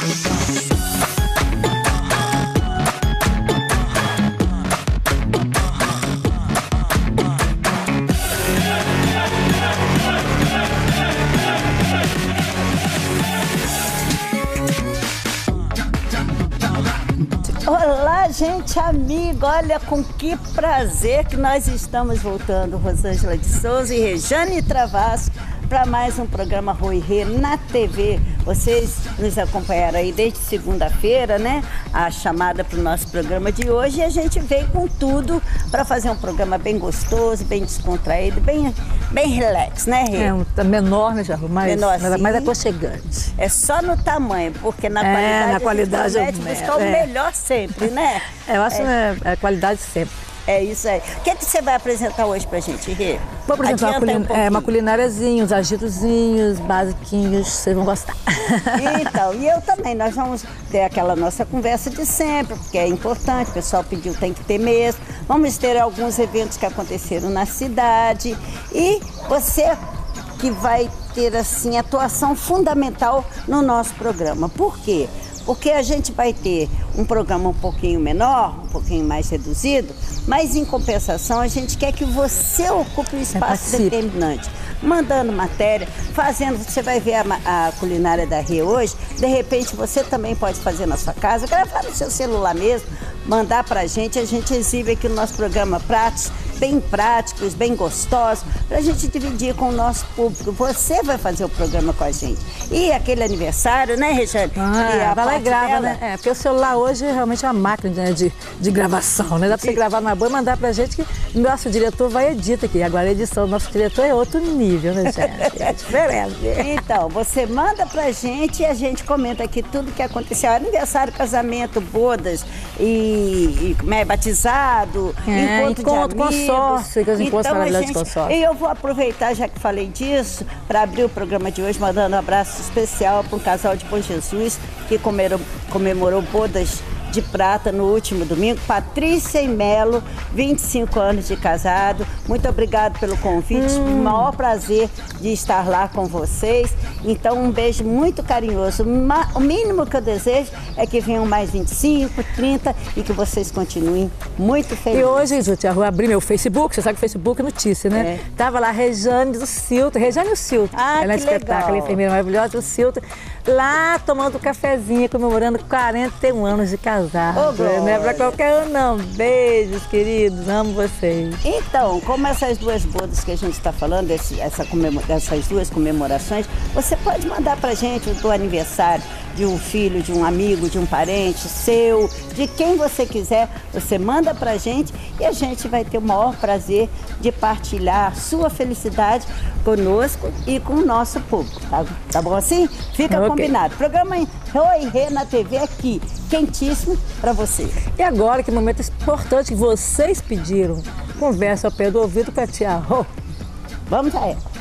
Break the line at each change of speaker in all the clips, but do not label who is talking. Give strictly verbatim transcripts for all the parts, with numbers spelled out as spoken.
Olá, gente amiga, olha com que prazer que nós estamos voltando, Rosângela de Souza e Rejane Travasso, para mais um programa Roi Rê na T V. Vocês nos acompanharam aí desde segunda-feira, né? A chamada para o nosso programa de hoje, e a gente veio com tudo para fazer um programa bem gostoso, bem descontraído, bem, bem relax, né, Rê?
É, um, menor, né, Jaru? Mais,
menor,
mais, mais aconchegante.
É só no tamanho, porque na
é,
qualidade,
na qualidade
a gente buscar o
é.
melhor sempre, né?
É, eu acho
é.
que é, é qualidade sempre.
É isso aí. O que, é que você vai apresentar hoje pra gente, Rê?
Vou apresentar uma, culin um é, uma culináriazinha, uns agitozinhos, basiquinhos, vocês vão gostar.
Então, e eu também, nós vamos ter aquela nossa conversa de sempre, porque é importante, o pessoal pediu, tem que ter mesmo. Vamos ter alguns eventos que aconteceram na cidade e você que vai ter, assim, atuação fundamental no nosso programa. Por quê? Porque a gente vai ter um programa um pouquinho menor, um pouquinho mais reduzido, mas em compensação a gente quer que você ocupe um espaço determinante, mandando matéria, fazendo, você vai ver a, a culinária da Rê hoje, de repente você também pode fazer na sua casa, gravar no seu celular mesmo, mandar pra gente, a gente exibe aqui no nosso programa pratos bem práticos, bem gostosos, pra gente dividir com o nosso público. Você vai fazer o programa com a gente. E aquele aniversário, né, Rejane?
Ah, vai lá e grava, dela... né? É, porque o celular hoje é realmente uma máquina, né, de, de gravação, né? Dá pra você gravar numa boa e mandar pra gente que o nosso diretor vai editar aqui. Agora a edição do nosso diretor é outro nível, né, gente? É diferente.
Então, você manda pra gente e a gente comenta aqui tudo que aconteceu. Aniversário, casamento, bodas e, e é, batizado,
é,
encontro,
encontro
de amigos.
Consórcio, que os encontros
então,
maravilhosos
gente,
de consórcio.
E eu vou aproveitar, já que falei disso, para abrir o programa de hoje, mandando um abraço especial para um casal de Bom Jesus que comemorou, comemorou bodas de prata no último domingo. Patrícia e Melo, vinte e cinco anos de casado. Muito obrigado pelo convite, hum. maior prazer de estar lá com vocês. Então, um beijo muito carinhoso. O mínimo que eu desejo é que venham mais vinte e cinco, trinta e que vocês continuem muito felizes.
E hoje, Júlia, eu abri meu Facebook, você sabe que o Facebook é notícia, né? É. Tava lá Rejane do Silto, Rejane e o Silto.
Ah,
ela é
que
espetáculo,
legal.
enfermeira maravilhosa do Silto, lá tomando cafezinho, comemorando quarenta e um anos de casado.
Oh,
não é pra qualquer um, não. Beijos, queridos, amo vocês.
Então, como essas duas bodas que a gente está falando, desse, essa essas duas comemorações, você pode mandar pra gente do aniversário de um filho, de um amigo, de um parente seu, de quem você quiser, você manda pra gente e a gente vai ter o maior prazer de partilhar a sua felicidade conosco e com o nosso público, tá, tá bom assim? Fica okay. Combinado. Programa Roi Rê na T V aqui, quentíssimo pra você.
E agora, que momento importante que vocês pediram, conversa ao pé do ouvido com a tia Rô.
Vamos a ela.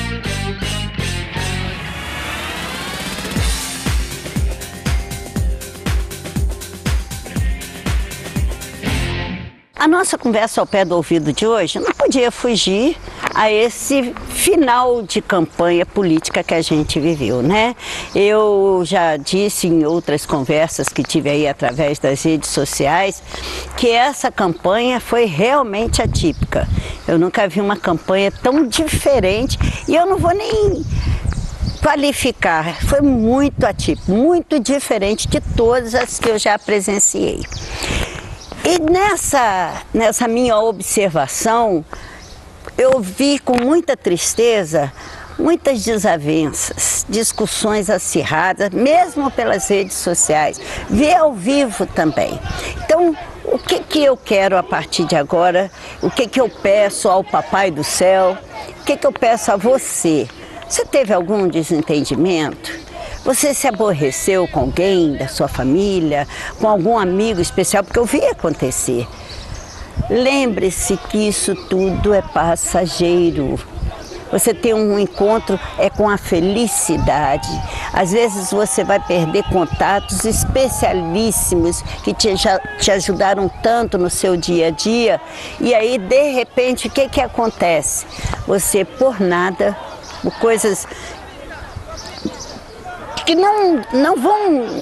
A nossa conversa ao pé do ouvido de hoje não podia fugir a esse final de campanha política que a gente viveu, né? Eu já disse em outras conversas que tive aí através das redes sociais que essa campanha foi realmente atípica. Eu nunca vi uma campanha tão diferente e eu não vou nem qualificar, foi muito atípico, muito diferente de todas as que eu já presenciei. E nessa, nessa minha observação, eu vi com muita tristeza muitas desavenças, discussões acirradas, mesmo pelas redes sociais, vi ao vivo também. Então, o que que eu quero a partir de agora, o que que eu peço ao Papai do Céu, o que que eu peço a você? Você teve algum desentendimento? Você se aborreceu com alguém da sua família, com algum amigo especial? Porque eu vi acontecer. Lembre-se que isso tudo é passageiro. Você tem um encontro é com a felicidade. Às vezes você vai perder contatos especialíssimos que te, te ajudaram tanto no seu dia a dia. E aí, de repente, o que que acontece? Você, por nada, por coisas que não, não vão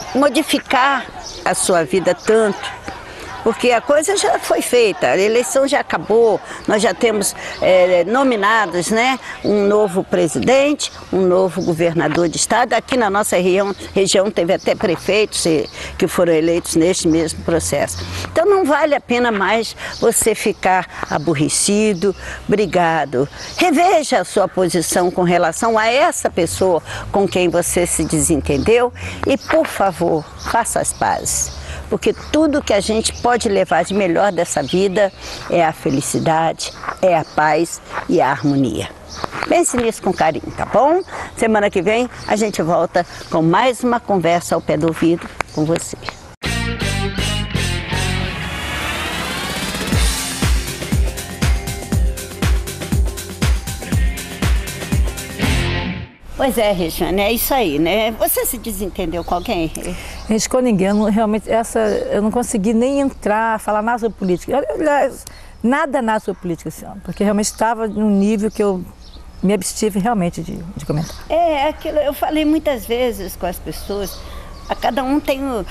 modificar a sua vida tanto. Porque a coisa já foi feita, a eleição já acabou, nós já temos é, nominados, né, um novo presidente, um novo governador de estado. Aqui na nossa região, região teve até prefeitos que foram eleitos neste mesmo processo. Então não vale a pena mais você ficar aborrecido, brigado. Reveja a sua posição com relação a essa pessoa com quem você se desentendeu e, por favor, faça as pazes. Porque tudo que a gente pode levar de melhor dessa vida é a felicidade, é a paz e a harmonia. Pense nisso com carinho, tá bom? Semana que vem a gente volta com mais uma conversa ao pé do ouvido com você. Pois é, Regiane, é isso aí, né? Você se desentendeu com alguém?
Gente, com ninguém. Eu não, realmente, essa, eu não consegui nem entrar, falar nada sobre política. Aliás, nada, nada sobre política esse ano, porque realmente estava num nível que eu me abstive realmente de, de comentar.
É, aquilo, eu falei muitas vezes com as pessoas, a cada um tem o...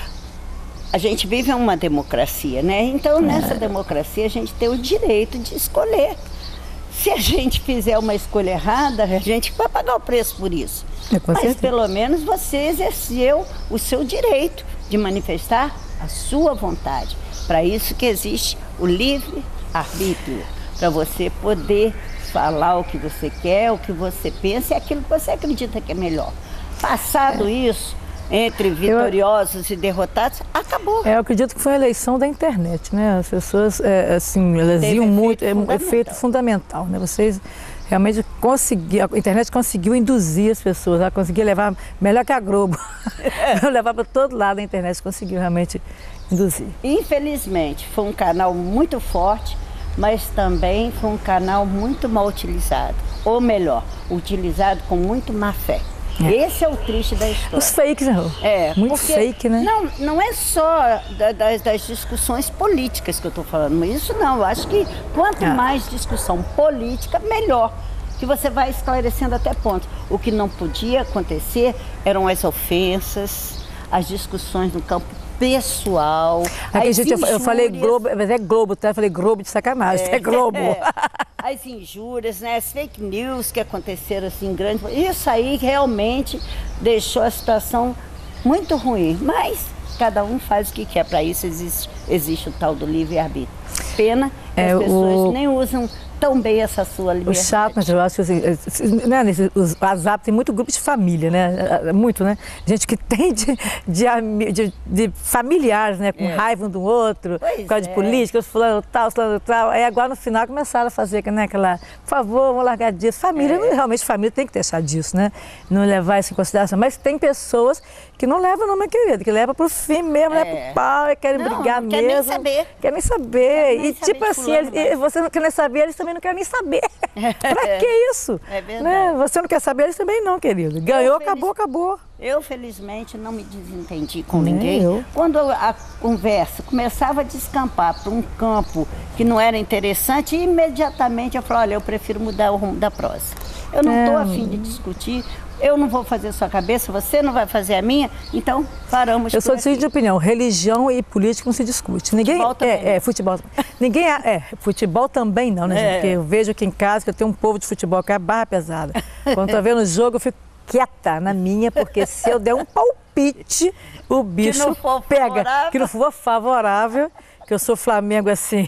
A gente vive uma democracia, né? Então, nessa é. democracia, a gente tem o direito de escolher. Se a gente fizer uma escolha errada, a gente vai pagar o preço por isso. É, Mas certeza. Pelo menos você exerceu o seu direito de manifestar a sua vontade. Para isso que existe o livre-arbítrio, para você poder falar o que você quer, o que você pensa e aquilo que você acredita que é melhor. Passado é. isso, entre vitoriosos eu, e derrotados, acabou.
É, eu acredito que foi a eleição da internet, né? As pessoas, é, assim, elas Teve iam muito, é um efeito fundamental, né? Vocês realmente conseguiram, a internet conseguiu induzir as pessoas, ela conseguiu levar, melhor que a Globo, é. levar para todo lado a internet, conseguiu realmente induzir.
Infelizmente, foi um canal muito forte, mas também foi um canal muito mal utilizado, ou melhor, utilizado com muito má fé. É. Esse é o triste da história.
Os fakes, né?
É,
muito fake, né?
Não, não é só da, das, das discussões políticas que eu estou falando, isso não. Eu acho que quanto ah. mais discussão política, melhor. Que você vai esclarecendo até pontos. O que não podia acontecer eram as ofensas, as discussões no campo pessoal.
Aqui, gente, injúrias... eu falei Globo, mas é Globo, tá? Eu falei Globo de sacanagem, é, é Globo. É.
As injúrias, né, as fake news que aconteceram assim grande, isso aí realmente deixou a situação muito ruim, mas cada um faz o que quer, para isso existe, existe o tal do livre-arbítrio. Pena que é, as pessoas o... nem usam tão bem essa sua liberdade.
O chato, mas eu acho que assim, né, nesse, os WhatsApp tem muito grupo de família, né? Muito, né? Gente que tem de, de, de, de familiares, né? Com é. raiva um do outro, pois por causa é. de política, fulano tal, fulano tal. Aí agora no final começaram a fazer, né, aquela, por favor, vamos largar disso. Família, é. realmente família tem que deixar disso, né? Não levar isso em consideração. Mas tem pessoas que não levam, não, minha querida, que levam pro fim mesmo, é. leva pro pau, e querem não, brigar
não
mesmo.
Quer nem saber.
Quer nem saber. Quer nem e saber tipo assim, fulano, eles, você não quer nem saber, eles também não querem nem saber. Pra que isso? É verdade. Né? Você não quer saber, eles também não, querido. Ganhou, eu, acabou, feliz... acabou.
Eu, felizmente, não me desentendi com Nem ninguém. Eu. Quando a conversa começava a descampar para um campo que não era interessante, imediatamente eu falava, olha, eu prefiro mudar o rumo da prosa. Eu não estou é. afim de discutir, eu não vou fazer a sua cabeça, você não vai fazer a minha, então paramos.
Eu sou de seguinte opinião, religião e política não se discute. Ninguém,
futebol também.
É, é, futebol. Ninguém, é, futebol também não, né, é. gente? Porque eu vejo aqui em casa que eu tenho um povo de futebol que é barra pesada. Quando estou vendo o jogo, eu fico quieta na minha, porque se eu der um palpite, o bicho que não pega. Favorável. Que não for favorável, que eu sou Flamengo assim,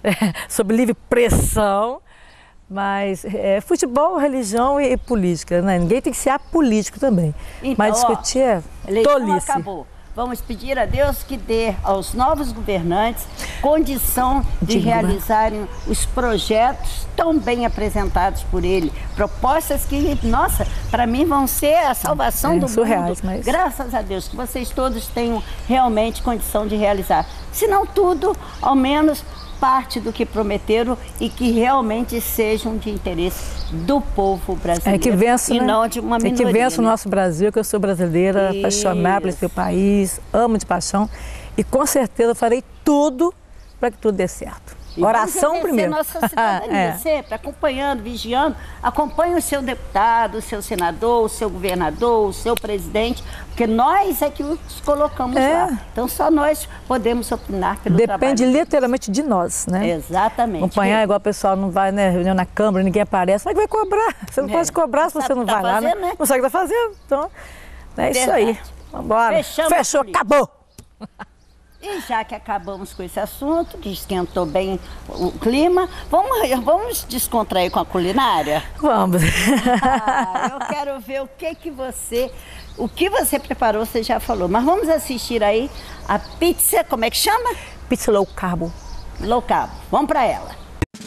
sob livre pressão. Mas é, futebol, religião e, e política, né? Ninguém tem que ser apolítico também. Então, mas discutir é tolice.
Acabou. Vamos pedir a Deus que dê aos novos governantes condição de Digo, realizarem os projetos tão bem apresentados por ele. Propostas que, nossa, para mim vão ser a salvação é, do surreais, mundo. Mas... Graças a Deus que vocês todos tenham realmente condição de realizar. Se não tudo, ao menos parte do que prometeram e que realmente sejam de interesse do povo brasileiro,
é que vença,
e
né?
não de uma minoria.
É que vença
né?
o nosso Brasil, que eu sou brasileira, Isso. apaixonada pelo seu país, amo de paixão e com certeza farei tudo para que tudo dê certo.
E
oração primeiro.
Nossa cidadania,
é.
sempre acompanhando, vigiando. Acompanhe o seu deputado, o seu senador, o seu governador, o seu presidente, porque nós é que os colocamos é. lá. Então só nós podemos opinar pelo
Depende
trabalho.
Depende literalmente de nós, né?
Exatamente.
Acompanhar igual o pessoal não vai, né? Reunião na Câmara, ninguém aparece. Como é que vai cobrar? Você não é. pode cobrar se você não vai lá, né? Não sabe o que está fazendo. Então, é isso aí. Vambora.
Fechamos.
Fechou, acabou.
E já que acabamos com esse assunto, que esquentou bem o clima, vamos, vamos descontrair com a culinária?
Vamos.
Ah, eu quero ver o que que você, o que você preparou, você já falou. Mas vamos assistir aí a pizza, como é que chama?
Pizza low carb.
Low carb. Vamos para ela.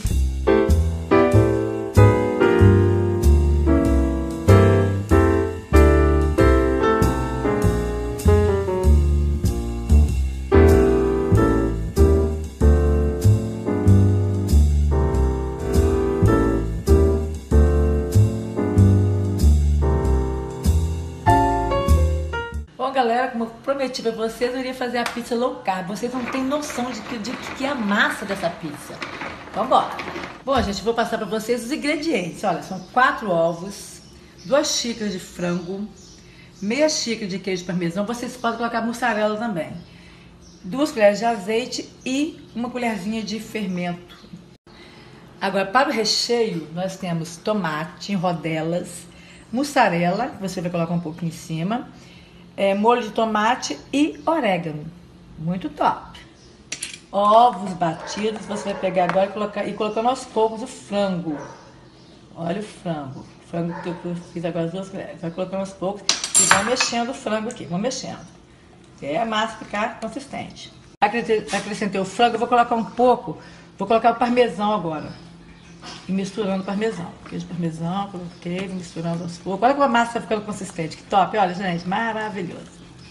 Galera, como eu prometi para vocês, eu iria fazer a pizza low carb. Vocês não têm noção de que, de que é a massa dessa pizza. Então, bora. Bom, gente, vou passar para vocês os ingredientes. Olha, são quatro ovos, duas xícaras de frango, meia xícara de queijo parmesão. Vocês podem colocar mussarela também. Duas colheres de azeite e uma colherzinha de fermento. Agora, para o recheio, nós temos tomate em rodelas, mussarela, que você vai colocar um pouco em cima, É, molho de tomate e orégano. Muito top. Ovos batidos, você vai pegar agora e colocar e colocando aos poucos o frango. Olha o frango. O frango que eu fiz agora as duas colheres. Vai colocando aos poucos e vai mexendo o frango aqui. Vou mexendo. Até a massa ficar consistente. Acrescentei o frango, eu vou colocar um pouco. Vou colocar o parmesão agora. E misturando o parmesão. Queijo parmesão, coloquei, misturando aos poucos. Olha como a massa está ficando consistente. Que top, olha, gente, maravilhoso.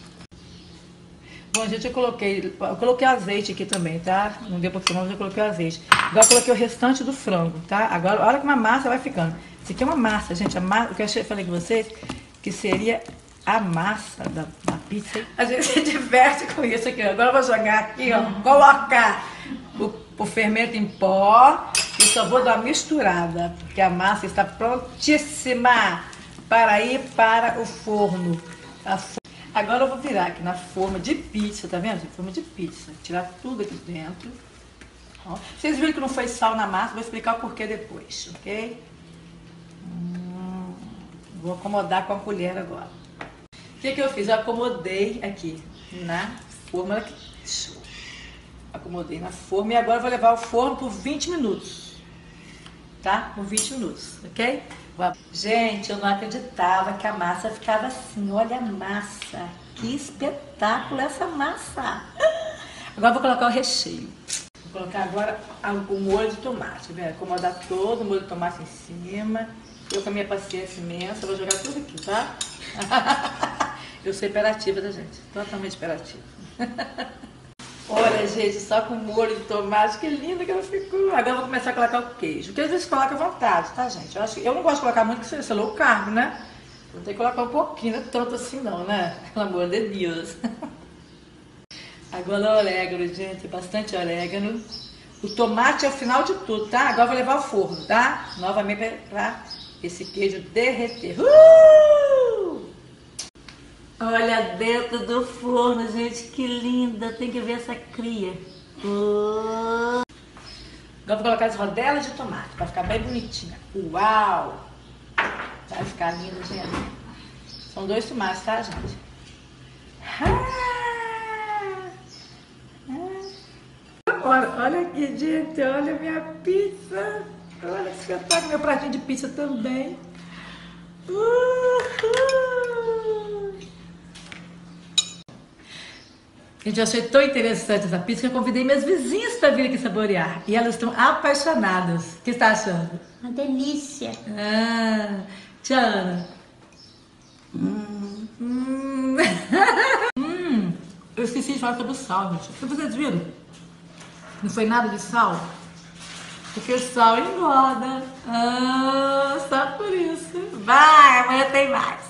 Bom, gente, eu coloquei, eu coloquei azeite aqui também, tá? Não deu pra filmar, mas eu coloquei o azeite. Agora eu coloquei o restante do frango, tá? Agora, olha como a massa vai ficando. Isso aqui é uma massa, gente. A massa, o que eu achei, falei com vocês, que seria a massa da, da pizza. A gente se diverte com isso aqui. Agora eu vou jogar aqui, ó, colocar o, o fermento em pó. E só vou dar uma misturada, porque a massa está prontíssima para ir para o forno. Agora eu vou virar aqui na forma de pizza, tá vendo? Forma de pizza. Tirar tudo aqui dentro. Ó. Vocês viram que não foi sal na massa, vou explicar o porquê depois, ok? Hum, vou acomodar com a colher agora. O que que eu fiz? Eu acomodei aqui na forma. Show. Acomodei na forma e agora eu vou levar ao forno por vinte minutos. Tá? Por vinte minutos, ok? Gente, eu não acreditava que a massa ficava assim. Olha a massa. Que espetáculo essa massa. Agora eu vou colocar o recheio. Vou colocar agora o molho de tomate. Vem acomodar todo o molho de tomate em cima. Eu com a minha paciência imensa, vou jogar tudo aqui, tá? Eu sou hiperativa, tá, gente? Totalmente hiperativa. Olha, gente, só com molho de tomate, que linda que ela ficou. Agora eu vou começar a colocar o queijo. O queijo vocês colocam à vontade, tá, gente? Eu, acho que, eu não gosto de colocar muito, porque isso é low carb, né? Vou ter que colocar um pouquinho, não é tanto assim não, né? Pelo amor de Deus. Agora o orégano, gente, bastante orégano. O tomate é o final de tudo, tá? Agora eu vou levar ao forno, tá? Novamente para esse queijo derreter. Uh! Olha dentro do forno, gente, que linda. Tem que ver essa cria. Uh. Agora vou colocar as rodelas de tomate, para ficar bem bonitinha. Uau! Vai ficar linda, gente. São dois tomates, tá, gente? Ah! Olha, olha aqui, gente. Olha a minha pizza. Olha que espetáculo. Meu pratinho de pizza também. Uhul. Gente, eu achei tão interessante essa pizza que eu convidei minhas vizinhas para vir aqui saborear. E elas estão apaixonadas. O que você está achando?
Uma delícia.
Ah, tia Ana. Hum. Hum. hum. Eu esqueci de falar sobre o sal, gente. Vocês viram? Não foi nada de sal? Porque sal engorda. Ah, só por isso. Vai, amanhã tem mais.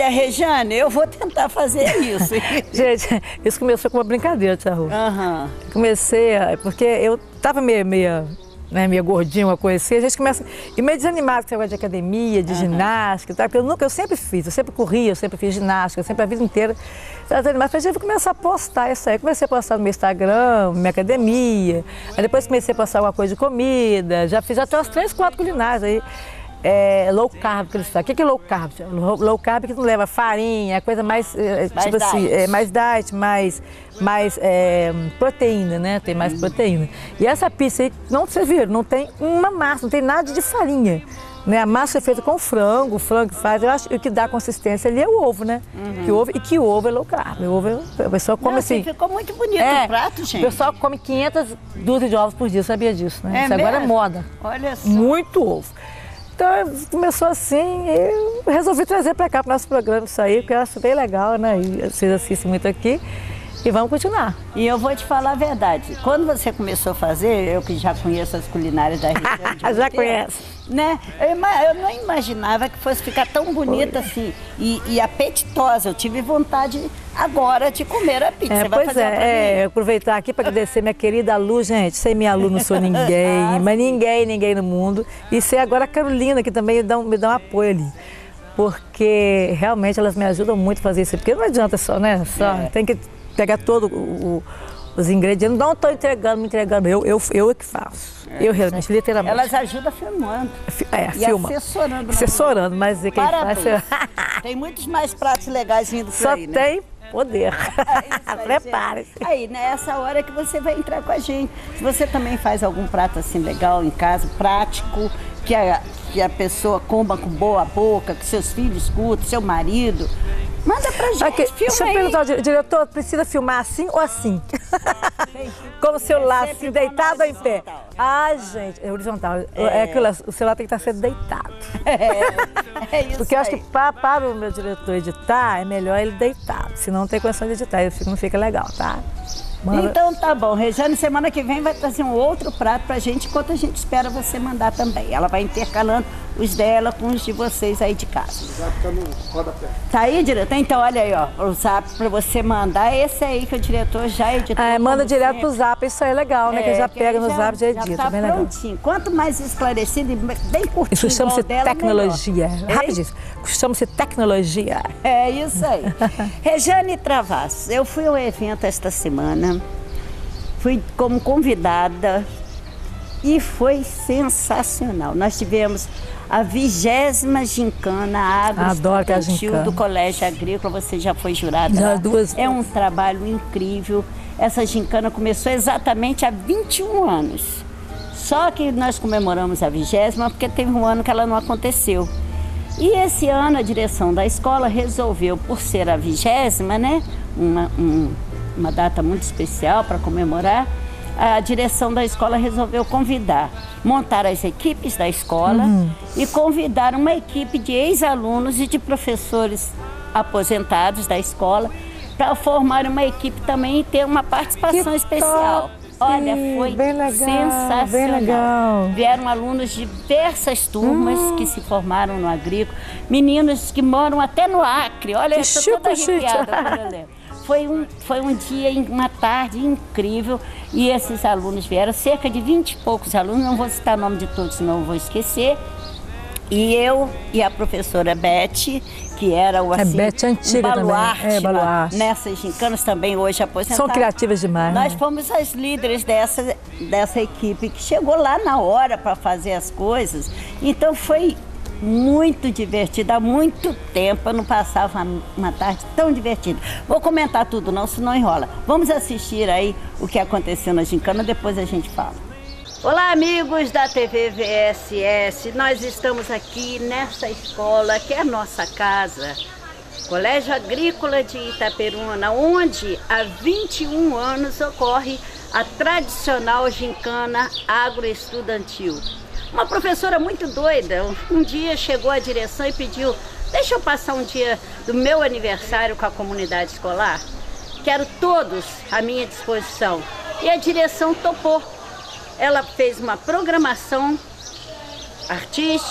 Rejane, eu vou tentar fazer isso.
Gente, isso começou com uma brincadeira, tia Rô.
Uhum.
Comecei, a, porque eu tava meio, meio, né, meio gordinha, uma coisa assim, a gente começa, e meio desanimado com esse negócio de academia, de uhum. ginástica e tal, porque eu nunca, eu sempre fiz, eu sempre corria, eu sempre fiz ginástica, eu sempre a vida inteira. Mas a gente começar a postar isso aí, comecei a postar no meu Instagram, minha academia, aí depois comecei a postar alguma coisa de comida, já fiz até umas três, quatro culinárias aí. É, low carb que eles falam. O que é low carb? Low, low carb que não leva farinha, é coisa mais, é,
mais
tipo
diet.
assim, é, mais diet, mais, mais é, proteína, né? Tem mais hum. proteína. E essa pizza aí, não, vocês viram, não tem uma massa, não tem nada de farinha. Né? A massa é feita com frango, o frango que faz, eu acho que o que dá consistência ali é o ovo, né? Uhum. Que ovo, e que ovo é low carb. O ovo é, a pessoa come. Não, assim.
Ficou muito bonito
é,
o prato, gente.
O pessoal come quinhentas dúzias de ovos por dia, sabia disso, né?
É
Isso
mesmo?
Agora é moda.
Olha só.
Muito ovo. Então começou assim, eu resolvi trazer para cá para o nosso programa isso aí, porque eu acho bem legal, né? E vocês assistem muito aqui e vamos continuar.
E eu vou te falar a verdade, quando você começou a fazer, eu que já conheço as culinárias da região.
Já conheço.
Né? Eu, eu não imaginava que fosse ficar tão bonita assim e, e apetitosa. Eu tive vontade agora de comer a pizza.
É,
Você vai
pois
fazer
é, é aproveitar aqui para agradecer minha querida Lu, gente. Sem minha Lu não sou ninguém, ah, mas ninguém, ninguém no mundo. E ser agora a Carolina, que também me dá, um, me dá um apoio ali. Porque realmente elas me ajudam muito a fazer isso. Porque não adianta só, né? Só, é. Tem que pegar todo o, o os ingredientes, não estou entregando, me entregando, eu, eu, eu é que faço. É, eu realmente, literalmente.
Elas ajudam filmando.
É,
e
filma.
assessorando.
Assessorando, mas quem
Parabéns.
faz...
Tem muitos mais pratos legais vindo por
Só
aí, né?
Só tem poder.
É
Prepare-se.
Aí, nessa hora que você vai entrar com a gente. Se você também faz algum prato assim legal em casa, prático, que a, que a pessoa coma com boa boca, que seus filhos curtam, seu marido... Manda pra gente,
Aqui,
filma
deixa eu
aí.
perguntar, diretor, precisa filmar assim ou assim? Como o celular, assim, deitado ou em pé? Ah, gente, é horizontal. É, é aquilo, o celular tem que estar sendo deitado.
É, é isso.
Porque eu
aí.
acho que para, para o meu diretor editar, é melhor ele deitado. Senão não tem condição de editar, ele não fica legal, tá?
Manda. Então tá bom, Rejane, semana que vem vai trazer um outro prato pra gente, enquanto a gente espera você mandar também. Ela vai intercalando os dela com os de vocês aí de casa.
O zap tá no rodapé.
Tá aí, diretor? Então olha aí, ó, o zap pra você mandar, esse aí que o diretor já editou.
Ah, manda direto sempre. Pro zap, isso aí é legal, né? É, que já pega no já, zap e já edita, já tá bem
prontinho. Legal. Quanto mais esclarecido e bem curtinho.
Isso chama-se tecnologia.
Melhor.
Rapidinho, chama-se tecnologia.
É isso aí. Rejane Travassos, eu fui ao evento esta semana. Fui como convidada e foi sensacional. Nós tivemos a vigésima gincana agroestudantil do Colégio Agrícola. Você já foi jurada
já
lá.
Duas
É um trabalho incrível. Essa gincana começou exatamente há vinte e um anos. Só que nós comemoramos a vigésima porque teve um ano que ela não aconteceu. E esse ano a direção da escola resolveu, por ser a vigésima, né? Uma, um, uma data muito especial para comemorar, a direção da escola resolveu convidar, montar as equipes da escola uhum. e convidar uma equipe de ex-alunos e de professores aposentados da escola para formar uma equipe também e ter uma participação
que
especial.
Top.
Olha, foi
bem legal,
sensacional.
Bem legal.
Vieram alunos de diversas turmas hum. que se formaram no agrícola, meninos que moram até no Acre. Olha, eu estou toda arrepiada quando eu lembro. Foi um, foi um dia, uma tarde incrível e esses alunos vieram, cerca de vinte e poucos alunos, não vou citar o nome de todos, senão eu vou esquecer. E eu e a professora Beth, que era o assim,
é Beth antiga
um baluarte,
também. É, baluarte.
Nessas gincanas também hoje aposentadas.
São criativas demais.
Nós
né?
fomos as líderes dessa, dessa equipe que chegou lá na hora para fazer as coisas. Então foi muito divertido, há muito tempo eu não passava uma tarde tão divertida. Vou comentar tudo não, senão enrola. Vamos assistir aí o que aconteceu na gincana, depois a gente fala. Olá amigos da T V V S S, nós estamos aqui nessa escola que é a nossa casa, Colégio Agrícola de Itaperuna, onde há vinte e um anos ocorre a tradicional gincana agroestudantil. Uma professora muito doida, um dia chegou à direção e pediu, deixa eu passar um dia do meu aniversário com a comunidade escolar, quero todos à minha disposição. E a direção topou. Ela fez uma programação artística,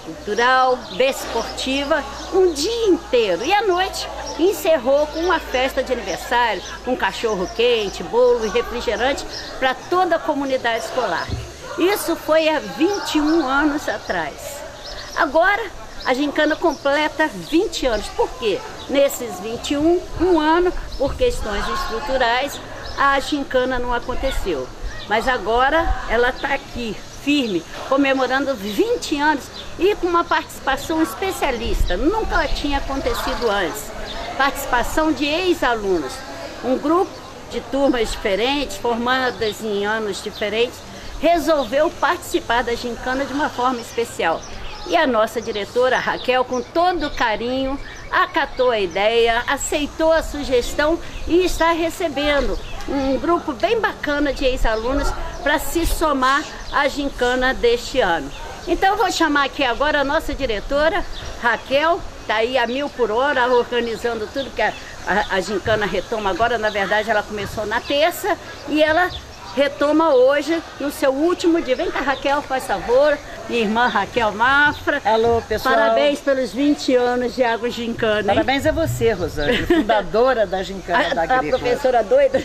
cultural, desportiva, um dia inteiro. E à noite encerrou com uma festa de aniversário, com cachorro quente, bolo e refrigerante para toda a comunidade escolar. Isso foi há vinte e um anos atrás. Agora, a gincana completa vinte anos. Por quê? Nesses vinte e um, um ano, por questões estruturais, a gincana não aconteceu. Mas agora ela está aqui, firme, comemorando vinte anos e com uma participação especialista. Nunca tinha acontecido antes. Participação de ex-alunos. Um grupo de turmas diferentes, formadas em anos diferentes, resolveu participar da gincana de uma forma especial. E a nossa diretora, Raquel, com todo carinho, acatou a ideia, aceitou a sugestão e está recebendo um grupo bem bacana de ex-alunos para se somar à gincana deste ano. Então eu vou chamar aqui agora a nossa diretora, Raquel, está aí a mil por hora, organizando tudo, que a, a, a gincana retoma agora. Na verdade ela começou na terça e ela retoma hoje no seu último dia. Vem cá, Raquel, faz favor. Minha irmã Raquel Mafra.
Alô, pessoal.
Parabéns pelos vinte anos de Água Gincana, hein?
Parabéns a você, Rosângela, fundadora da Gincana
a,
da Agrícola.
A professora doida?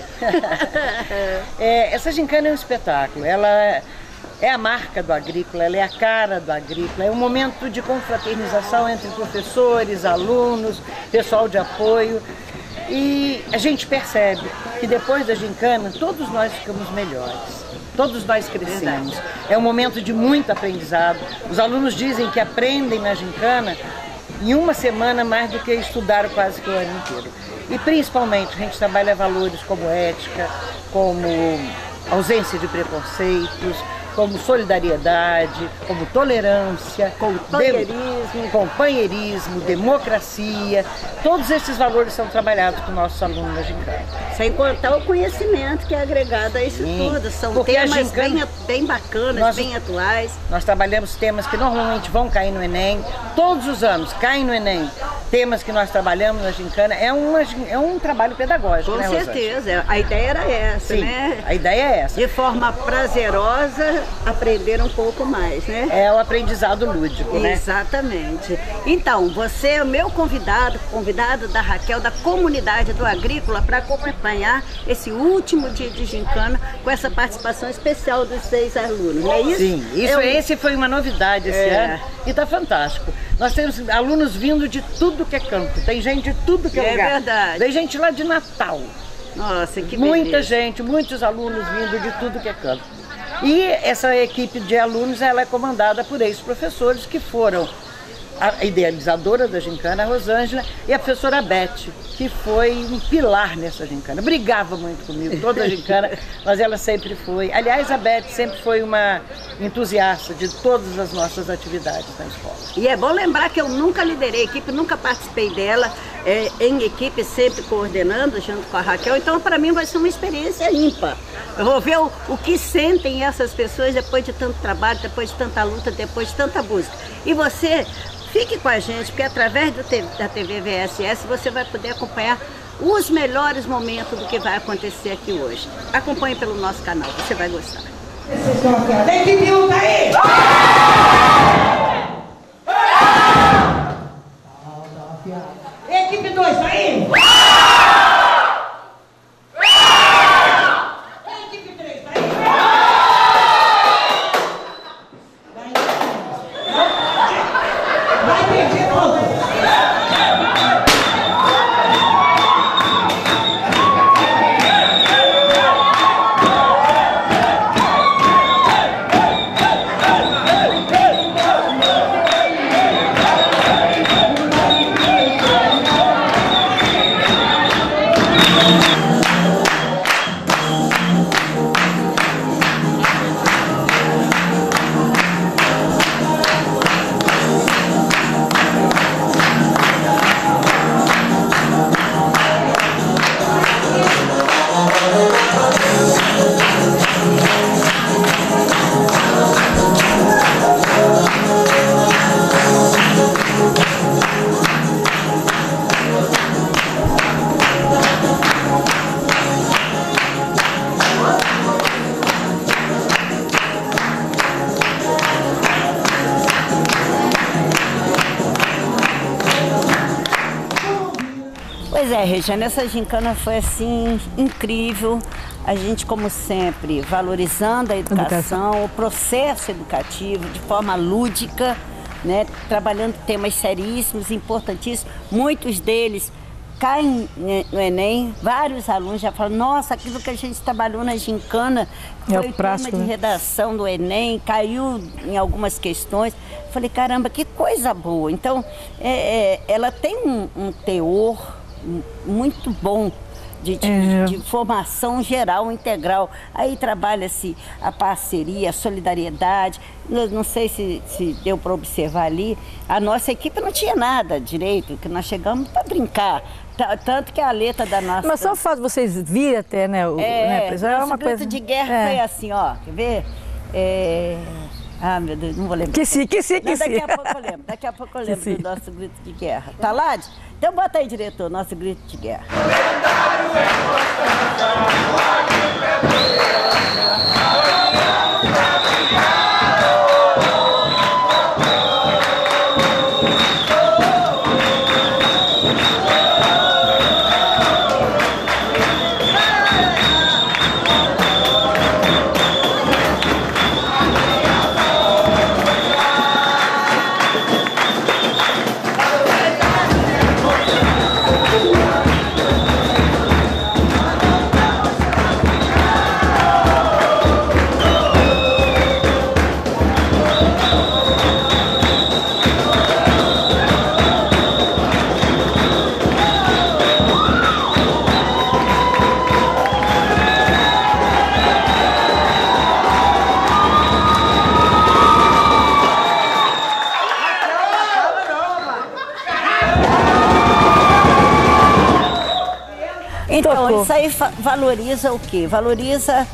é, essa gincana é um espetáculo. Ela é a marca do Agrícola, ela é a cara do Agrícola. É um momento de confraternização entre professores, alunos, pessoal de apoio. E a gente percebe que depois da gincana, todos nós ficamos melhores. Todos nós crescemos. É um momento de muito aprendizado. Os alunos dizem que aprendem na gincana em uma semana mais do que estudaram quase que o ano inteiro. E principalmente a gente trabalha valores como ética, como ausência de preconceitos, como solidariedade, como tolerância,
companheirismo,
de, companheirismo, democracia. Todos esses valores são trabalhados com nossos alunos na gincana.
Sem contar o conhecimento que é agregado a isso Sim, tudo. São temas gincana, bem, bem bacanas, nós, bem atuais.
Nós trabalhamos temas que normalmente vão cair no Enem. Todos os anos caem no Enem. Temas que nós trabalhamos na gincana. É, uma, é um trabalho pedagógico,
com
né,
certeza.
Rosângela?
A ideia era essa,
Sim,
né?
A ideia é essa.
De forma prazerosa, aprender um pouco mais, né?
É o aprendizado lúdico, né?
Exatamente. Então, você é o meu convidado, convidado da Raquel, da comunidade do Agrícola, para acompanhar esse último dia de gincana com essa participação especial dos seis alunos, não é isso?
Sim, isso, Eu... esse foi uma novidade esse é. ano e está fantástico. Nós temos alunos vindo de tudo que é canto, tem gente de tudo que é, é lugar. É verdade. Tem gente lá de Natal.
Nossa, que
Muita
beleza.
gente, muitos alunos vindo de tudo que é canto. E essa equipe de alunos, ela é comandada por ex-professores que foram a idealizadora da gincana, a Rosângela, e a professora Beth, que foi um pilar nessa gincana. Brigava muito comigo, toda a gincana, mas ela sempre foi. Aliás, a Beth sempre foi uma entusiasta de todas as nossas atividades na escola.
E é bom lembrar que eu nunca liderei a equipe, nunca participei dela é, em equipe, sempre coordenando junto com a Raquel, então para mim vai ser uma experiência ímpar. Eu vou ver o, o que sentem essas pessoas depois de tanto trabalho, depois de tanta luta, depois de tanta busca. E você... Fique com a gente, porque através do, da T V V S S você vai poder acompanhar os melhores momentos do que vai acontecer aqui hoje. Acompanhe pelo nosso canal, você vai gostar.
Equipe um tá aí! Equipe dois tá aí! Equipe três tá aí! Vai perder ponto!
Pois é, Regiane, essa gincana foi assim, incrível. A gente, como sempre, valorizando a educação, educação. o processo educativo de forma lúdica, né? Trabalhando temas seríssimos, importantíssimos. Muitos deles caem no Enem, vários alunos já falam, nossa, aquilo que a gente trabalhou na gincana foi
é
o,
o prático,
tema de
né?
redação do Enem, caiu em algumas questões. Falei, caramba, que coisa boa. Então, é, é, ela tem um, um teor muito bom de, de,
é.
de formação geral, integral. Aí trabalha-se a parceria, a solidariedade. Eu não sei se, se deu para observar ali, a nossa equipe não tinha nada direito, que nós chegamos para brincar. Tanto que a letra da nossa...
Mas só o fato de vocês virem até, né? O,
é,
né, já é uma
grito
coisa...
de guerra
é.
foi assim, ó, quer ver? É... Ah, meu Deus, não vou lembrar.
Que sim, que sim, que
não,
sim.
Daqui a pouco eu lembro, daqui a pouco eu lembro
sim.
do nosso grito de guerra. Tá lá? Então bota aí, diretor, nosso grito de guerra. Então, isso aí valoriza o quê? Valoriza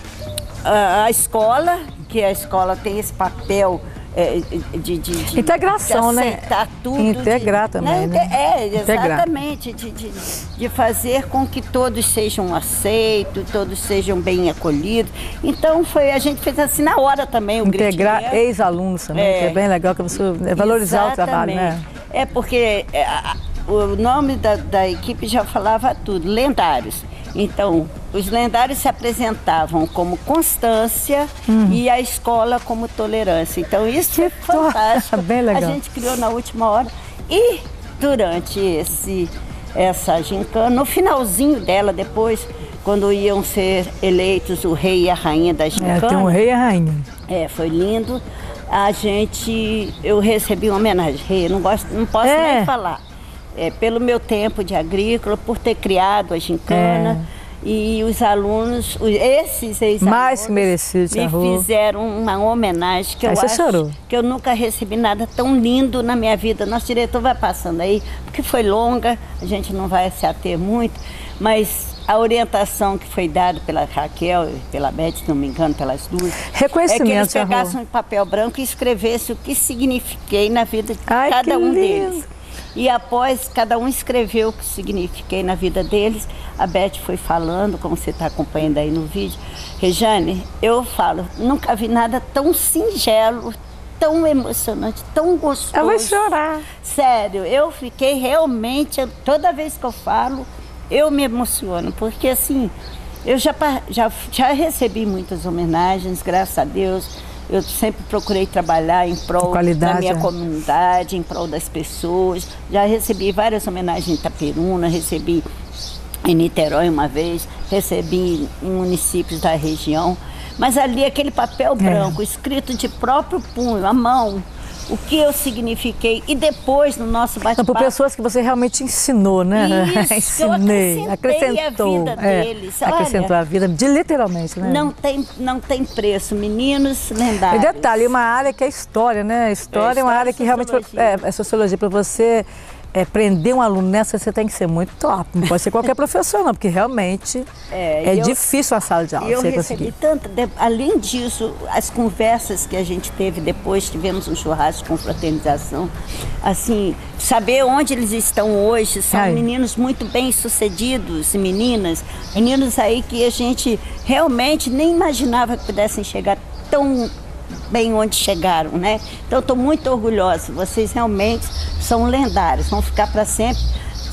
a, a escola, que a escola tem esse papel é, de, de, de
integração,
de aceitar
né?
tudo.
Integrar
de,
também,
né?
né?
É, exatamente.
Integrar.
De, de, de fazer com que todos sejam aceitos, todos sejam bem acolhidos. Então, foi, a gente fez assim na hora também o
integrar ex-alunos também, é, que é bem legal, que você é valorizar exatamente. o trabalho, né?
É porque é, a, o nome da, da equipe já falava tudo, lendários. Então, os lendários se apresentavam como constância hum. e a escola como tolerância. Então, isso é fantástico.
Bem legal.
A gente criou na última hora. E durante esse, essa gincana, no finalzinho dela, depois, quando iam ser eleitos o rei e a rainha da gincana.
É, tem um rei e a rainha.
É, foi lindo. A gente, eu recebi uma homenagem. Rei, não, gosto, não posso
é.
nem falar. É, pelo meu tempo de agrícola, por ter criado a gincana, é. e os alunos, esses ex-alunos,
mais merecidos,
me
arrou.
fizeram uma homenagem que
aí
eu acho
chorou.
que eu nunca recebi nada tão lindo na minha vida. Nosso diretor vai passando aí, porque foi longa, a gente não vai se ater muito, mas a orientação que foi dada pela Raquel e pela Beth, se não me engano, pelas duas,
reconhecimento,
é que eles pegassem um papel branco e escrevessem o que signifiquei na vida de
ai,
cada um
lindo.
deles. E após cada um escreveu o que signifiquei na vida deles, a Beth foi falando, como você está acompanhando aí no vídeo. Regiane, eu falo, nunca vi nada tão singelo, tão emocionante, tão gostoso.
Eu vou chorar.
Sério, eu fiquei realmente, toda vez que eu falo, eu me emociono, porque assim, eu já, já, já recebi muitas homenagens, graças a Deus. Eu sempre procurei trabalhar em prol da minha é. comunidade, em prol das pessoas. Já recebi várias homenagens em Itaperuna, recebi em Niterói uma vez, recebi em municípios da região. Mas ali aquele papel branco, é. escrito de próprio punho, à mão, o que eu signifiquei. E depois, no nosso bate-papo...
Por pessoas que você realmente ensinou, né?
Isso,
ensinei,
eu
acrescentou
a vida
é,
deles.
acrescentou
Olha,
a vida, de, literalmente, né?
Não tem, não tem preço, meninos lendários.
E detalhe, uma área que é história, né? História é, é uma área que realmente... É, é sociologia, para você... É, prender um aluno nessa, você tem que ser muito top. Não pode ser qualquer professor, não, porque realmente é, é eu, difícil a sala de aula.
Eu
você
recebi tanto, de, além disso, as conversas que a gente teve depois, tivemos um churrasco com fraternização, assim, saber onde eles estão hoje, são Ai. meninos muito bem sucedidos, meninas, meninos aí que a gente realmente nem imaginava que pudessem chegar tão bem onde chegaram, né? Então, estou muito orgulhosa. Vocês realmente são lendários, vão ficar para sempre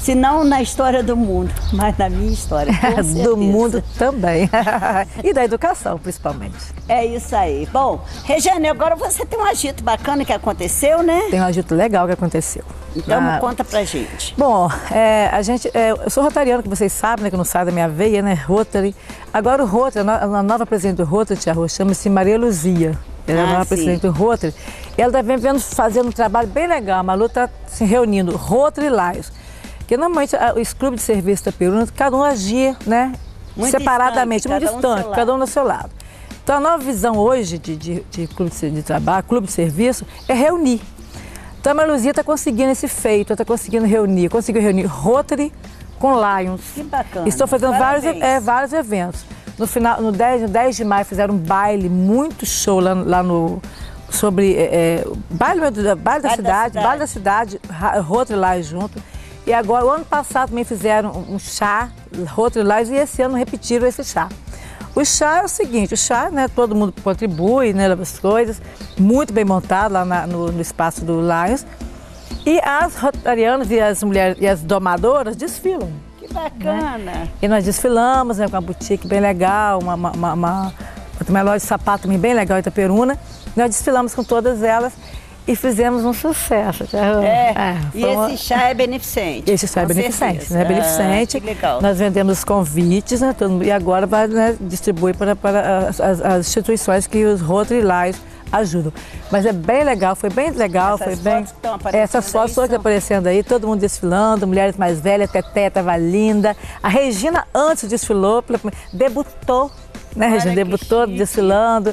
Se não na história do mundo, mas na minha história, com certeza.
Do mundo também. E da educação, principalmente.
É isso aí. Bom, Regiane, agora você tem um agito bacana que aconteceu, né?
Tem um agito legal que aconteceu.
Então,
ah,
conta pra gente.
Bom, é, a gente, é, eu sou rotariana, que vocês sabem, né, que não sai da minha veia, né? Rotary. Agora o Rotary, a nova presidente do Rotary, Tia Rô, chama-se Maria Luzia. Ela ah, é a nova sim. presidente do Rotary. E ela está vendo, fazendo um trabalho bem legal. A Malu está se reunindo, Rotary e Lions. Porque normalmente os clubes de serviço da Peruna, cada um agia, né? Muito separadamente, distante, muito distante, um cada um no seu lado. Então a nova visão hoje de, de, de clube de, de trabalho, clube de serviço, é reunir. Então a Maria Luzia está conseguindo esse feito, está conseguindo reunir, conseguiu reunir Rotary com Lions.
Que bacana.
Estou fazendo vários, é, vários eventos. No final, no dez, no dez de maio fizeram um baile, muito show lá, lá no sobre é, baile, baile, da, baile da cidade, da baile da cidade, Rotary Lions junto. E agora, o ano passado também fizeram um chá, Rotary Lions, e esse ano repetiram esse chá. O chá é o seguinte, o chá, né, todo mundo contribui, né, as coisas, muito bem montado lá na, no, no espaço do Lions. E as rotarianas e as mulheres e as domadoras desfilam.
Que bacana! Né?
E nós desfilamos, né, com uma boutique bem legal, uma, uma, uma, uma, uma loja de sapato também bem legal em Itaperuna. Nós desfilamos com todas elas. E fizemos um sucesso.
É, é, e esse um... chá é beneficente?
Esse chá é beneficente, né? É beneficente.
Ah, que legal.
Nós vendemos convites, né? E agora vai, né, distribuir para, para as, as instituições que os Rotary Lions ajudam. Mas é bem legal, foi bem legal.
Essas
foi
fotos
bem...
que estão aparecendo
Essas fotos
são...
todas aparecendo aí, todo mundo desfilando, mulheres mais velhas, Teté estava linda. A Regina antes desfilou, debutou, né, Regina? Debutou desfilando.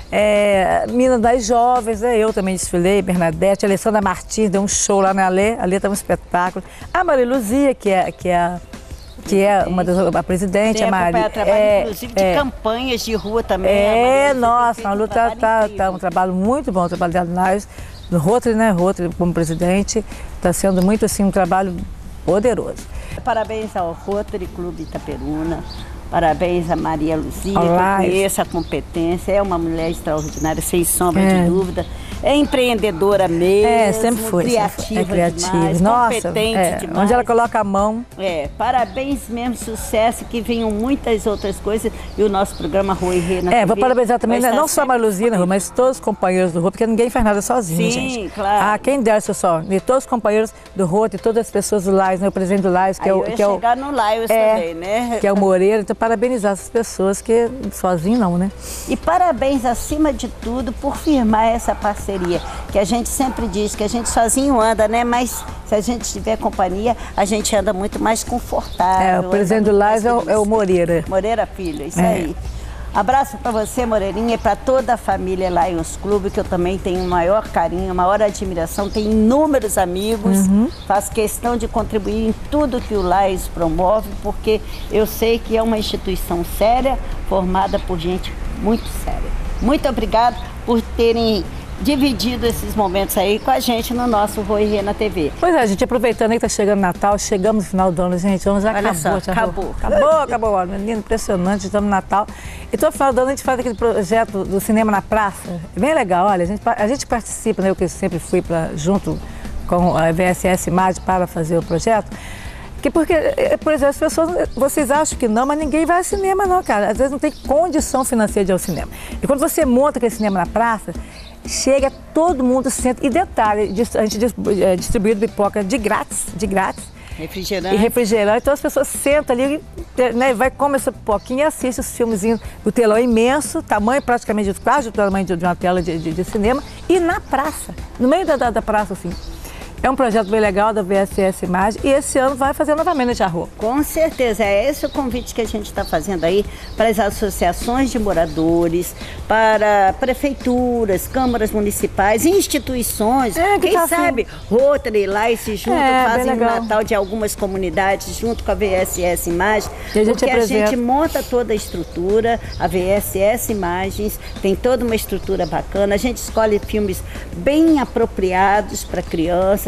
É, Minas das Jovens, né? Eu também desfilei, Bernadette, a Alessandra Martins deu um show lá na Alê, ali estava um espetáculo. A Maria Luzia, que é, que é, que é uma das a presidente,
tem
a Maria.
Trabalho,
é,
inclusive
é,
de campanhas de rua também.
É, nossa, a luta tá, tá um trabalho muito bom, o trabalho dela nós, no Rotary, né? Rotary como presidente, está sendo muito assim um trabalho poderoso.
Parabéns ao Rotary Clube Itaperuna. Parabéns a Maria Luzia,
Olá,
que eu conheço a competência, é uma mulher extraordinária, sem sombra
é.
de dúvida. É empreendedora mesmo,
é, sempre foi,
criativa,
é criativa.
demais,
Nossa,
competente
é,
demais.
Onde ela coloca a mão.
É, parabéns mesmo, sucesso, que venham muitas outras coisas. E o nosso programa Rua e Rê na
É,
T V,
vou parabenizar também, né, não só a Maria Luzia,
disponível.
mas todos os companheiros do Rotary, porque ninguém faz nada sozinho,
Sim,
gente.
claro.
Ah, quem dera só, e todos os companheiros do Rotary, todas as pessoas do Lions, né, o presidente do Lions, que
Aí
é o...
eu ia
que é o
chegar no Lions
é,
também, né?
Que é o Moreira, então parabenizar essas pessoas, que sozinho não, né?
E parabéns, acima de tudo, por firmar essa parceria, que a gente sempre diz que a gente sozinho anda, né? Mas se a gente tiver companhia, a gente anda muito mais confortável.
É, o presidente do Lions é o, é o Moreira.
Moreira Filho, isso
é.
aí. Abraço para você, Moreirinha, e para toda a família Lions Clube, que eu também tenho o maior carinho, a maior admiração, tenho inúmeros amigos, uhum. Faço questão de contribuir em tudo que o Lions promove, porque eu sei que é uma instituição séria, formada por gente muito séria. Muito obrigada por terem dividido esses momentos aí com a gente no nosso Rua e Rê na T V.
Pois é, gente, aproveitando aí que tá chegando Natal, chegamos no final do ano, gente, o ano já
Olha
acabou.
só,
já
acabou.
Acabou, acabou, olha, menino, impressionante, estamos no Natal. Então, no final do ano a gente faz aquele projeto do cinema na praça, é bem legal, olha, a gente, a gente participa, né, eu que sempre fui pra, junto com a V S S Imagem para fazer o projeto. Que porque, por exemplo, as pessoas, vocês acham que não, mas ninguém vai ao cinema não, cara. Às vezes não tem condição financeira de ir ao cinema. E quando você monta aquele cinema na praça, chega, todo mundo se senta. E detalhe, a gente distribui pipoca de grátis, de grátis.
Refrigerante.
E refrigerante. Então as pessoas sentam ali, né, vai comer essa pipoquinha e assiste os filmezinhos. O telão é imenso, tamanho praticamente quase o tamanho de uma tela de, de, de cinema. E na praça, no meio da, da, da praça, assim. É um projeto bem legal da V S S Imagem e esse ano vai fazer novamente, né, Tia Rô?
Com certeza, é esse o convite que a gente está fazendo aí para as associações de moradores, para prefeituras, câmaras municipais, instituições,
é, que
quem
tá
sabe
assim.
Rotary lá e se juntam,
é,
fazem o Natal de algumas comunidades junto com a V S S Imagem,
e a gente
porque
apresenta.
a gente monta toda a estrutura, a V S S Imagens tem toda uma estrutura bacana, a gente escolhe filmes bem apropriados para crianças,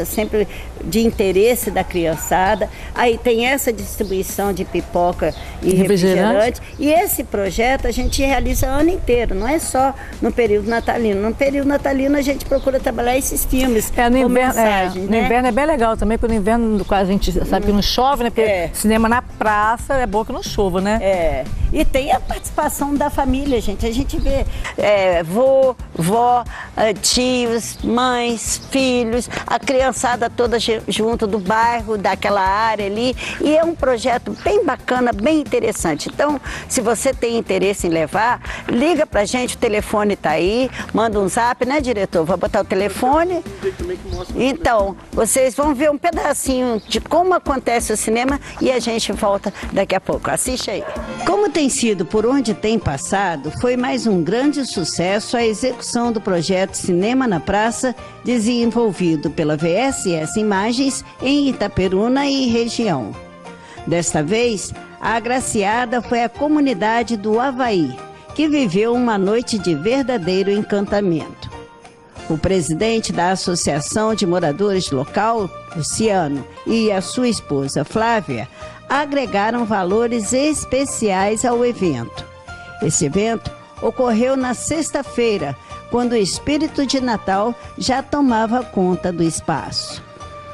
criança, sempre de interesse da criançada. Aí tem essa distribuição de pipoca e refrigerante. refrigerante. E esse projeto a gente realiza o ano inteiro, não é só no período natalino. No período natalino a gente procura trabalhar esses filmes.
É, no inverno,
mensagem,
é,
né?
no inverno é bem legal também, porque no inverno a gente sabe que não chove, né? Porque é. cinema na praça é bom que não chova, né?
É. E tem a participação da família, gente. A gente vê é, vô, vó, tios, mães, filhos, a criançada toda junto do bairro, daquela área ali. E é um projeto bem bacana, bem interessante. Então, se você tem interesse em levar, liga pra gente, o telefone tá aí, manda um zap, né, diretor? Vou botar o telefone. Então, vocês vão ver um pedacinho de como acontece o cinema e a gente volta daqui a pouco. Assiste aí. Como tem sido por onde tem passado, foi mais um grande sucesso a execução do projeto Cinema na Praça, desenvolvido pela V S S Imagens em Itaperuna e região. Desta vez, a agraciada foi a comunidade do Havaí, que viveu uma noite de verdadeiro encantamento. O presidente da Associação de Moradores Local, Luciano, e a sua esposa, Flávia, agregaram valores especiais ao evento. Esse evento ocorreu na sexta-feira, quando o espírito de Natal já tomava conta do espaço.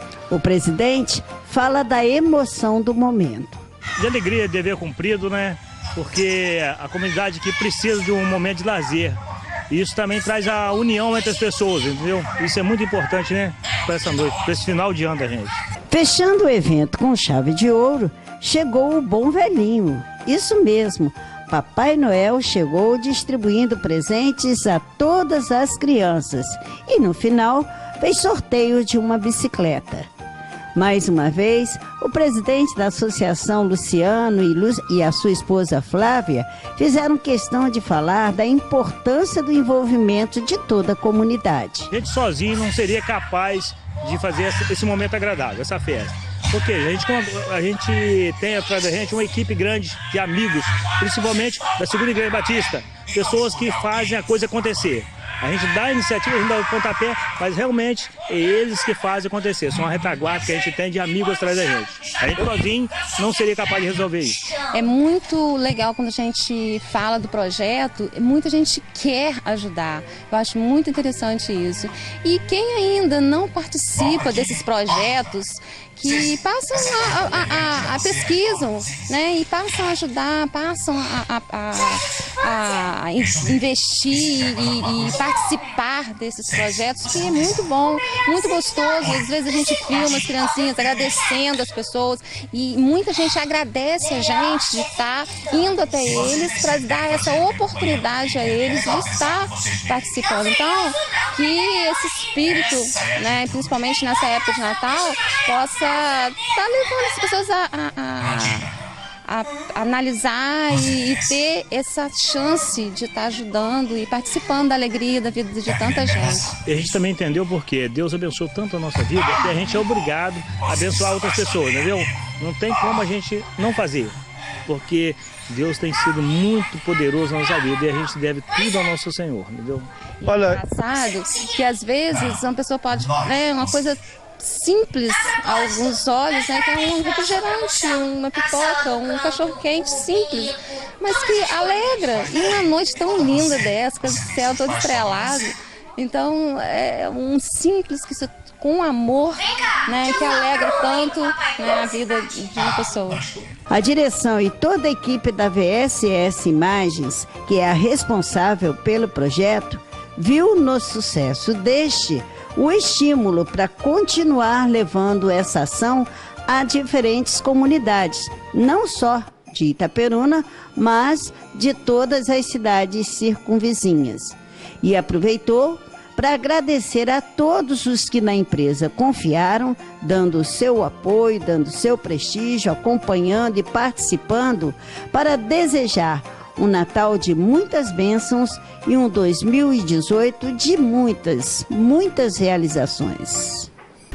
O presidente fala da emoção do momento.
De alegria, dever cumprido, né? Porque a comunidade aqui precisa de um momento de lazer. E isso também traz a união entre as pessoas, entendeu? Isso é muito importante, né? Para essa noite, para esse final de ano da gente.
Fechando o evento com chave de ouro, chegou o Bom Velhinho. Isso mesmo, Papai Noel chegou distribuindo presentes a todas as crianças. E no final, fez sorteio de uma bicicleta. Mais uma vez, o presidente da associação, Luciano, e, Lu... e a sua esposa, Flávia, fizeram questão de falar da importância do envolvimento de toda a comunidade.
A gente sozinho não seria capaz de fazer esse momento agradável, essa festa. Porque a gente, a gente tem atrás da gente uma equipe grande de amigos, principalmente da Segunda Igreja Batista, pessoas que fazem a coisa acontecer. A gente dá a iniciativa, a gente dá o pontapé, mas realmente é eles que fazem acontecer. São uma retaguarda que a gente tem de amigos atrás da gente. A gente sozinho não seria capaz de resolver isso.
É muito legal quando a gente fala do projeto, muita gente quer ajudar. Eu acho muito interessante isso. E quem ainda não participa desses projetos, que passam a, a, a, a pesquisam, né, e passam a ajudar, passam a, a, a investir e, e participar desses projetos, que é muito bom, muito gostoso. Às vezes a gente filma as criancinhas agradecendo as pessoas e muita gente agradece a gente de estar indo até eles para dar essa oportunidade a eles de estar participando. Então, que esse espírito, né, principalmente nessa época de Natal, possa tá levando as pessoas a, a, a, a analisar e, e ter essa chance de estar tá ajudando e participando da alegria da vida de tanta gente.
E a gente também entendeu porque Deus abençoou tanto a nossa vida que a gente é obrigado a abençoar outras pessoas, entendeu? Não tem como a gente não fazer, porque Deus tem sido muito poderoso na nossa vida e a gente deve tudo ao nosso Senhor, entendeu?
Olha, é engraçado que às vezes uma pessoa pode, né, uma coisa simples a alguns olhos, né, que é um refrigerante, uma pipoca, um cachorro-quente simples, mas que alegra. E uma noite tão linda dessa, com o céu todo estrelado. Então, é um simples que se, com amor, né, que alegra tanto, né, a vida de uma pessoa.
A direção e toda a equipe da V S S Imagens, que é a responsável pelo projeto, viu no sucesso deste o estímulo para continuar levando essa ação a diferentes comunidades, não só de Itaperuna, mas de todas as cidades circunvizinhas. E aproveitou para agradecer a todos os que na empresa confiaram, dando o seu apoio, dando o seu prestígio, acompanhando e participando, para desejar um Natal de muitas bênçãos e um dois mil e dezoito de muitas, muitas realizações.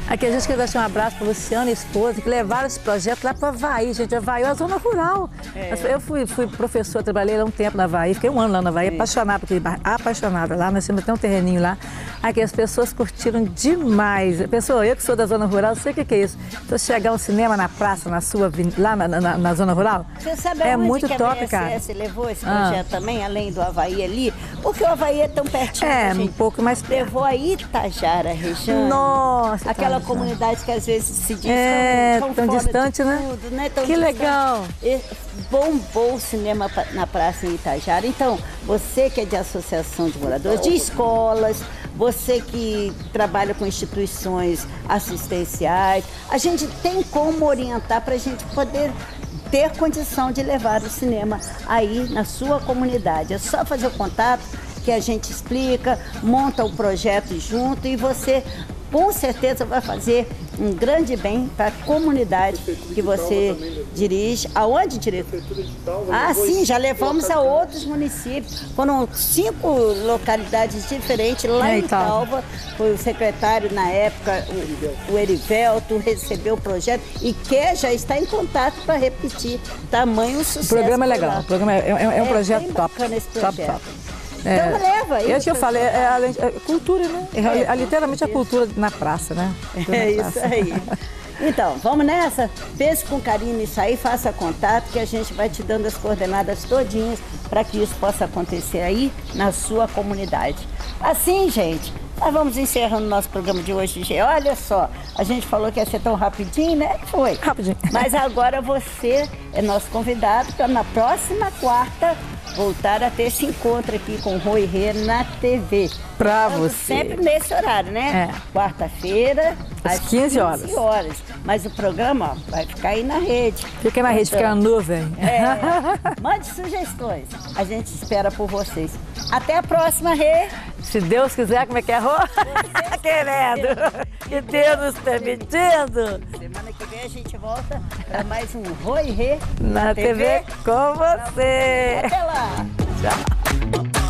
Aqui a gente quer deixar um abraço para Luciana e esposa, que levaram esse projeto lá para o Havaí, gente. Havaí é a zona rural. É. Eu fui, fui professora, trabalhei lá um tempo na Havaí, fiquei um ano lá na Havaí, é. apaixonada, porque, apaixonada lá, nós temos até um terreninho lá. Aqui as pessoas curtiram demais. Pessoal, eu que sou da zona rural, sei o que, que é isso. Então chegar um cinema na praça, na sua, lá na, na, na zona rural,
você sabe
é
onde
muito
que
top,
a
cara.
Você levou esse projeto ah. também, além do Havaí ali? Porque o Havaí é tão pertinho.
É,
gente.
um pouco mais perto.
Levou a Itajara, Regiane.
Nossa,
aquela
Itajara.
Comunidade que às vezes se diz
é,
tão, tão,
tão
fora
distante, né?
Tudo, né? Tão
que
distante.
legal.
E bombou o cinema na praça em Itajara. Então, você que é de associação de moradores, de escolas, você que trabalha com instituições assistenciais, a gente tem como orientar para a gente poder ter condição de levar o cinema aí na sua comunidade. É só fazer o contato que a gente explica, monta o projeto junto e você com certeza vai fazer um grande bem para a comunidade que você dirige. Aonde, diretor? Ah, sim, já levamos a outros municípios. Foram cinco localidades diferentes lá em Italva. Foi o secretário na época, o, o Erivelto, recebeu o projeto e quer, já está em contato para repetir. Tamanho sucesso.
O programa é legal, o programa é, é, é um
é
projeto top.
Esse projeto.
top, top.
É, então leva aí.
É isso que eu falei, é, a, é cultura, né? É, é, é literalmente a cultura na praça, né? Cultura
é
praça.
isso aí. Então, vamos nessa? Pense com carinho nisso aí, faça contato que a gente vai te dando as coordenadas todinhas para que isso possa acontecer aí na sua comunidade. Assim, gente, nós vamos encerrando o nosso programa de hoje. Olha só, a gente falou que ia ser tão rapidinho, né? Foi.
Rapidinho.
Mas agora você é nosso convidado para na próxima quarta voltar a ter esse encontro aqui com o Rui Rê na T V.
Pra
então,
você.
Sempre nesse horário, né?
É.
Quarta-feira, às
quinze horas.
horas. Mas o programa ó, vai ficar aí na rede.
Fica na rede,
então,
fica na nuvem.
É, mande sugestões. A gente espera por vocês. Até a próxima, Rê.
Se Deus quiser, como é que é, Rô? Querendo. Que Deus nos permitindo.
Semana que vem a gente volta para mais um Rui Rê
na, na T V, T V com você.
Até lá.
Tchau.